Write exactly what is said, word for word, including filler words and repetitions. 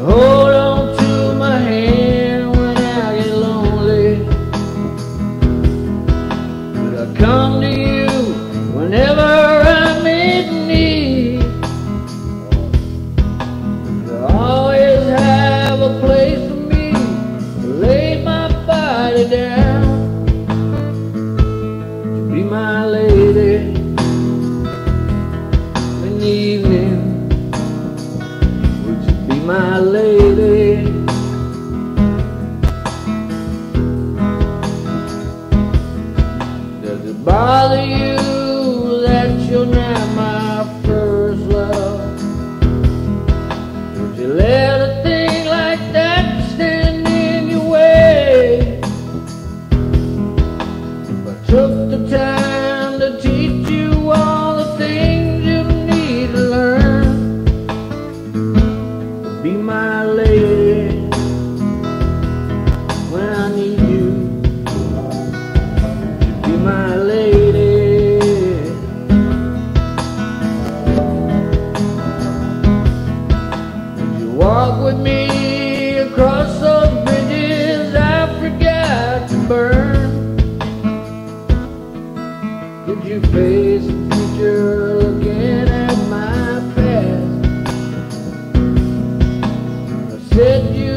hold on to my hand when I get lonely. Could I come to you whenever I'm in need? Could I always have a place for me to lay my body down? To be my lady in the evening. Would you be my lady? Does it bother you that you're not my first love? Would you let a thing like that stand in your way? If I took the time to teach you all the things you need to learn, be my lady when I need you. Be my lady. Would you walk with me across those bridges I forgot to burn? Could you face the future looking at my past? I said you